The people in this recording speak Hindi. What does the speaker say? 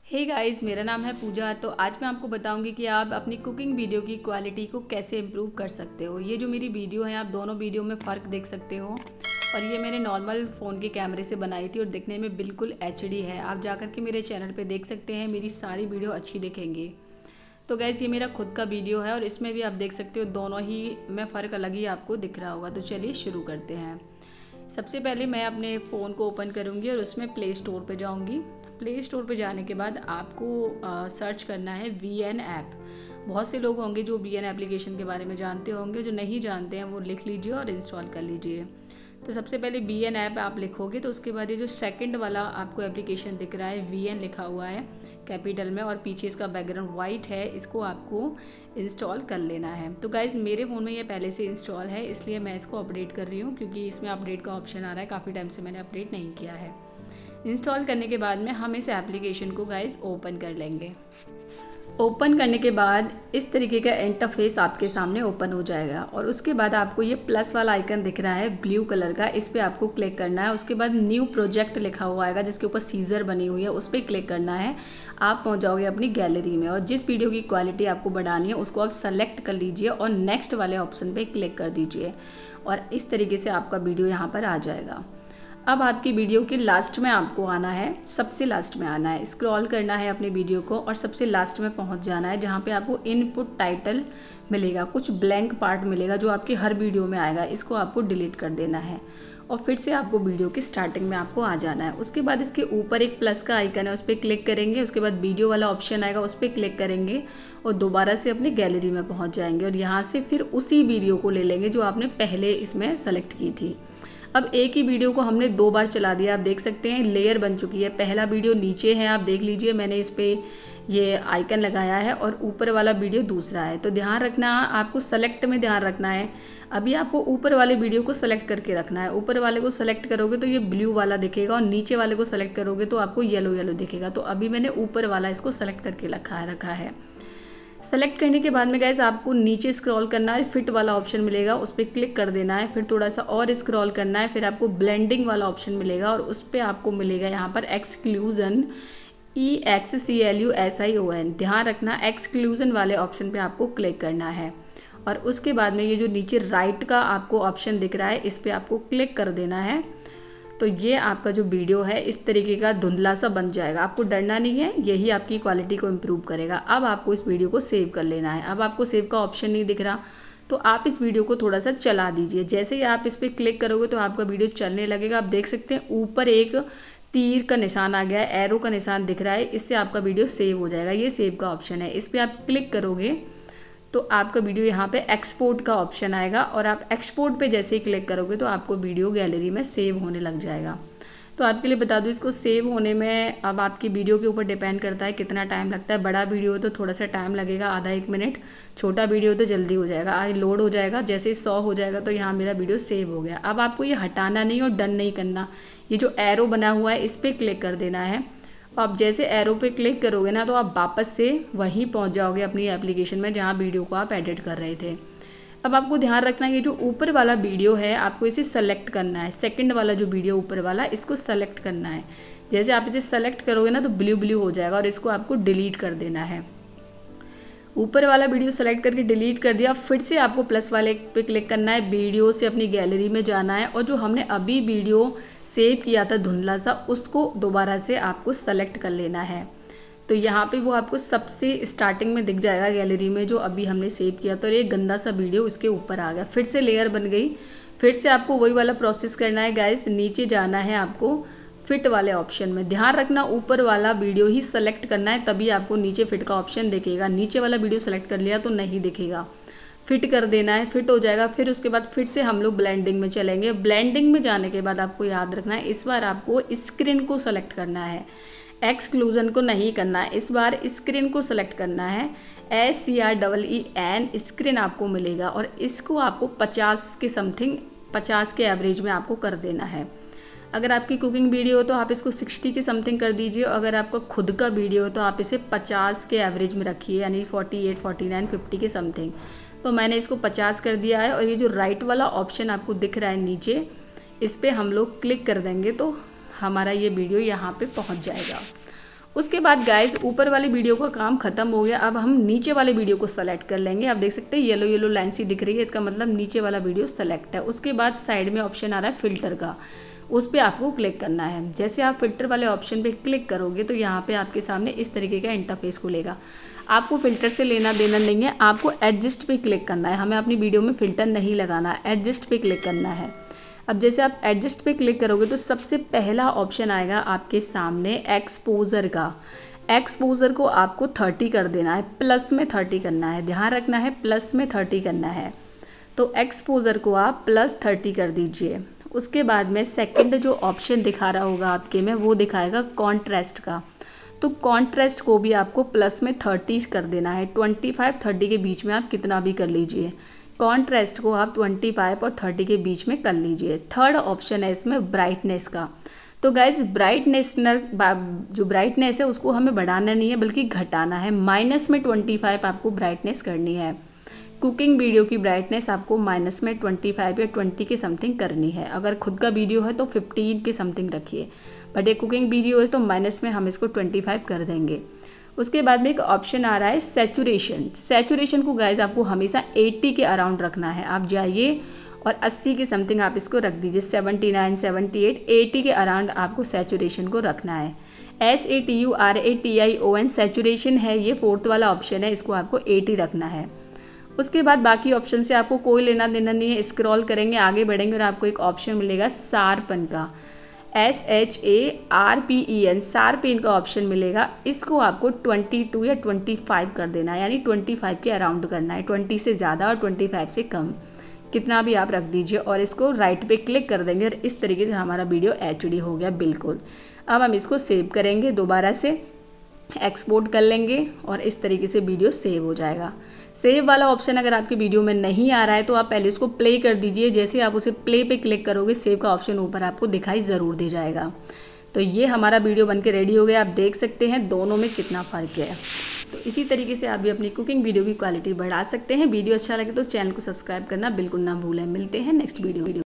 हे गाइस, मेरा नाम है पूजा। तो आज मैं आपको बताऊंगी कि आप अपनी कुकिंग वीडियो की क्वालिटी को कैसे इम्प्रूव कर सकते हो। ये जो मेरी वीडियो है, आप दोनों वीडियो में फ़र्क देख सकते हो। और ये मैंने नॉर्मल फ़ोन के कैमरे से बनाई थी और दिखने में बिल्कुल एचडी है। आप जाकर के मेरे चैनल पे देख सकते हैं, मेरी सारी वीडियो अच्छी दिखेंगी। तो गाइस, ये मेरा खुद का वीडियो है और इसमें भी आप देख सकते हो दोनों ही में फ़र्क अलग ही आपको दिख रहा होगा। तो चलिए शुरू करते हैं। सबसे पहले मैं अपने फ़ोन को ओपन करूँगी और उसमें प्ले स्टोर पे जाऊँगी। प्ले स्टोर पे जाने के बाद आपको सर्च करना है VN ऐप। बहुत से लोग होंगे जो VN एप्लीकेशन के बारे में जानते होंगे, जो नहीं जानते हैं वो लिख लीजिए और इंस्टॉल कर लीजिए। तो सबसे पहले VN ऐप आप लिखोगे तो उसके बाद ये जो सेकंड वाला आपको एप्लीकेशन दिख रहा है, VN लिखा हुआ है कैपिटल में और पीछे इसका बैकग्राउंड वाइट है, इसको आपको इंस्टॉल कर लेना है। तो गाइज़, मेरे फ़ोन में ये पहले से इंस्टॉल है, इसलिए मैं इसको अपडेट कर रही हूँ क्योंकि इसमें अपडेट का ऑप्शन आ रहा है। काफ़ी टाइम से मैंने अपडेट नहीं किया है। इंस्टॉल करने के बाद में हम इस एप्लीकेशन को गाइज़ ओपन कर लेंगे। ओपन करने के बाद इस तरीके का इंटरफेस आपके सामने ओपन हो जाएगा और उसके बाद आपको ये प्लस वाला आइकन दिख रहा है ब्लू कलर का, इस पर आपको क्लिक करना है। उसके बाद न्यू प्रोजेक्ट लिखा हुआ आएगा जिसके ऊपर सीजर बनी हुई है, उस पर क्लिक करना है। आप पहुंच जाओगे अपनी गैलरी में और जिस वीडियो की क्वालिटी आपको बढ़ानी है उसको आप सेलेक्ट कर लीजिए और नेक्स्ट वाले ऑप्शन पे क्लिक कर दीजिए और इस तरीके से आपका वीडियो यहाँ पर आ जाएगा। अब आपकी वीडियो के लास्ट में आपको आना है, सबसे लास्ट में आना है, स्क्रॉल करना है अपनी वीडियो को और सबसे लास्ट में पहुंच जाना है जहां पे आपको इनपुट टाइटल मिलेगा। कुछ ब्लैंक पार्ट मिलेगा जो आपकी हर वीडियो में आएगा, इसको आपको डिलीट कर देना है और फिर से आपको वीडियो की स्टार्टिंग में आपको आ जाना है। उसके बाद इसके ऊपर एक प्लस का आइकन है, उस पर क्लिक करेंगे। उसके बाद वीडियो वाला ऑप्शन आएगा, उस पर क्लिक करेंगे और दोबारा से अपनी गैलरी में पहुँच जाएंगे और यहाँ से फिर उसी वीडियो को ले लेंगे जो आपने पहले इसमें सेलेक्ट की थी। अब एक ही वीडियो को हमने 2 बार चला दिया, आप देख सकते हैं लेयर बन चुकी है। पहला वीडियो नीचे है, आप देख लीजिए, मैंने इस पर ये आइकन लगाया है और ऊपर वाला वीडियो दूसरा है। तो ध्यान रखना, आपको सेलेक्ट में ध्यान रखना है। अभी आपको ऊपर वाले वीडियो को सेलेक्ट करके रखना है। ऊपर वाले को सेलेक्ट करोगे तो ये ब्लू वाला दिखेगा और नीचे वाले को सेलेक्ट करोगे तो आपको येलो येलो दिखेगा। तो अभी मैंने ऊपर वाला इसको सेलेक्ट करके रखा है। सेलेक्ट करने के बाद में गाइज आपको नीचे स्क्रॉल करना है, फिट वाला ऑप्शन मिलेगा, उस पर क्लिक कर देना है। फिर थोड़ा सा और स्क्रॉल करना है, फिर आपको ब्लेंडिंग वाला ऑप्शन मिलेगा और उस पर आपको मिलेगा यहाँ पर एक्सक्लूजन, EXCLUSION। ध्यान रखना, एक्सक्लूजन वाले ऑप्शन पे आपको क्लिक करना है और उसके बाद में ये जो नीचे राइट का आपको ऑप्शन दिख रहा है, इस पर आपको क्लिक कर देना है। तो ये आपका जो वीडियो है इस तरीके का धुंधला सा बन जाएगा। आपको डरना नहीं है, यही आपकी क्वालिटी को इम्प्रूव करेगा। अब आपको इस वीडियो को सेव कर लेना है। अब आपको सेव का ऑप्शन नहीं दिख रहा तो आप इस वीडियो को थोड़ा सा चला दीजिए। जैसे ही आप इस पर क्लिक करोगे तो आपका वीडियो चलने लगेगा। आप देख सकते हैं ऊपर एक तीर का निशान आ गया है, एरो का निशान दिख रहा है, इससे आपका वीडियो सेव हो जाएगा। ये सेव का ऑप्शन है, इस पर आप क्लिक करोगे तो आपका वीडियो यहाँ पे एक्सपोर्ट का ऑप्शन आएगा और आप एक्सपोर्ट पे जैसे ही क्लिक करोगे तो आपको वीडियो गैलरी में सेव होने लग जाएगा। तो आपके लिए बता दूँ, इसको सेव होने में अब आपकी वीडियो के ऊपर डिपेंड करता है कितना टाइम लगता है। बड़ा वीडियो हो तो थोड़ा सा टाइम लगेगा, आधा 1 मिनट। छोटा वीडियो तो जल्दी हो जाएगा, आज लोड हो जाएगा। जैसे ही 100 हो जाएगा तो यहाँ मेरा वीडियो सेव हो गया। अब आपको ये हटाना नहीं और डन नहीं करना। ये जो एरो बना हुआ है इस पर क्लिक कर देना है। आप जैसे एरो पे क्लिक करोगे ना तो आप वापस से वहीं पहुंच जाओगे अपनी एप्लीकेशन में जहां वीडियो को आप एडिट कर रहे थे। अब आपको ध्यान रखना है, ये जो ऊपर वाला वीडियो है आपको इसे सेलेक्ट करना है। सेकंड वाला जो वीडियो ऊपर वाला, इसको सेलेक्ट करना है। जैसे आप इसे सेलेक्ट करोगे ना तो ब्लू ब्लू हो जाएगा और इसको आपको डिलीट कर देना है। ऊपर वाला वीडियो सेलेक्ट करके डिलीट कर दिया, फिर से आपको प्लस वाले पे क्लिक करना है, वीडियो से अपनी गैलरी में जाना है और जो हमने अभी वीडियो सेव किया था धुंधला सा, उसको दोबारा से आपको सेलेक्ट कर लेना है। तो यहाँ पे वो आपको सबसे स्टार्टिंग में दिख जाएगा गैलरी में जो अभी हमने सेव किया था और ये गंदा सा वीडियो उसके ऊपर आ गया। फिर से लेयर बन गई, फिर से आपको वही वाला प्रोसेस करना है गाइस। नीचे जाना है आपको फिट वाले ऑप्शन में। ध्यान रखना, ऊपर वाला वीडियो ही सेलेक्ट करना है, तभी आपको नीचे फिट का ऑप्शन दिखेगा। नीचे वाला वीडियो सेलेक्ट कर लिया तो नहीं दिखेगा। फिट कर देना है, फिट हो जाएगा। फिर उसके बाद फिर से हम लोग ब्लेंडिंग में चलेंगे। ब्लेंडिंग में जाने के बाद आपको याद रखना है, इस बार आपको स्क्रीन को सेलेक्ट करना है, एक्सक्लूजन को नहीं करना है। इस बार स्क्रीन को सेलेक्ट करना है, SCREEN स्क्रीन आपको मिलेगा और इसको आपको 50 के समथिंग, 50 के एवरेज में आपको कर देना है। अगर आपकी कुकिंग वीडियो हो तो आप इसको 60 के समथिंग कर दीजिए। अगर आपका खुद का वीडियो हो तो आप इसे 50 के एवरेज में रखिए, यानी 48, 49, 50 के समथिंग। तो मैंने इसको 50 कर दिया है और ये जो राइट वाला ऑप्शन आपको दिख रहा है नीचे, इस पर हम लोग क्लिक कर देंगे तो हमारा ये वीडियो यहाँ पे पहुँच जाएगा। उसके बाद गाइज ऊपर वाली वीडियो का काम खत्म हो गया। अब हम नीचे वाले वीडियो को सेलेक्ट कर लेंगे। आप देख सकते हैं येलो येलो लाइन सी दिख रही है, इसका मतलब नीचे वाला वीडियो सेलेक्ट है। उसके बाद साइड में ऑप्शन आ रहा है फिल्टर का, उस पर आपको क्लिक करना है। जैसे आप फिल्टर वाले ऑप्शन पे क्लिक करोगे तो यहाँ पे आपके सामने इस तरीके का इंटरफेस खुलेगा। आपको फिल्टर से लेना देना नहीं है, आपको एडजस्ट पे क्लिक करना है। हमें अपनी वीडियो में फिल्टर नहीं लगाना, एडजस्ट पे क्लिक करना है। अब जैसे आप एडजस्ट पे क्लिक करोगे तो सबसे पहला ऑप्शन आएगा आपके सामने एक्सपोजर का। एक्सपोजर को आपको 30 कर देना है, प्लस में 30 करना है, ध्यान रखना है प्लस में 30 करना है। तो एक्सपोजर को आप +30 कर दीजिए। उसके बाद में सेकंड जो ऑप्शन दिखा रहा होगा आपके में, वो दिखाएगा कॉन्ट्रास्ट का। तो कॉन्ट्रास्ट को भी आपको प्लस में 30 कर देना है। 25-30 के बीच में आप कितना भी कर लीजिए। कॉन्ट्रास्ट को आप 25 और 30 के बीच में कर लीजिए। थर्ड ऑप्शन है इसमें ब्राइटनेस का। तो गाइज ब्राइटनेस जो ब्राइटनेस है उसको हमें बढ़ाना नहीं है बल्कि घटाना है। -25 आपको ब्राइटनेस करनी है। कुकिंग वीडियो की ब्राइटनेस आपको -25 या 20 के समथिंग करनी है। अगर खुद का वीडियो है तो 15 के समथिंग रखिए, बट ये कुकिंग वीडियो है तो माइनस में हम इसको 25 कर देंगे। उसके बाद में एक ऑप्शन आ रहा है सैचुरेशन। सैचुरेशन को गाइज आपको हमेशा 80 के अराउंड रखना है। आप जाइए और 80 के समथिंग आप इसको रख दीजिए। 79, 78, 80 के अराउंड आपको सैचुरेशन को रखना है। SATURATION सैचुरेशन है, ये फोर्थ वाला ऑप्शन है, इसको आपको 80 रखना है। उसके बाद बाकी ऑप्शन से आपको कोई लेना देना नहीं है। स्क्रॉल करेंगे, आगे बढ़ेंगे और आपको एक ऑप्शन मिलेगा शार्पन का, SHARPEN, शार्पन का ऑप्शन मिलेगा। इसको आपको 22 या 25 कर देना है, यानी 25 के अराउंड करना है। 20 से ज़्यादा और 25 से कम, कितना भी आप रख दीजिए और इसको राइट पे क्लिक कर देंगे और इस तरीके से हमारा वीडियो HD हो गया बिल्कुल। अब हम इसको सेव करेंगे, दोबारा से एक्सपोर्ट कर लेंगे और इस तरीके से वीडियो सेव हो जाएगा। सेव वाला ऑप्शन अगर आपकी वीडियो में नहीं आ रहा है तो आप पहले उसको प्ले कर दीजिए। जैसे आप उसे प्ले पे क्लिक करोगे सेव का ऑप्शन ऊपर आपको दिखाई ज़रूर दे जाएगा। तो ये हमारा वीडियो बनके रेडी हो गया। आप देख सकते हैं दोनों में कितना फ़र्क है। तो इसी तरीके से आप भी अपनी कुकिंग वीडियो की क्वालिटी बढ़ा सकते हैं। वीडियो अच्छा लगे तो चैनल को सब्सक्राइब करना बिल्कुल ना भूलें। मिलते हैं नेक्स्ट वीडियो।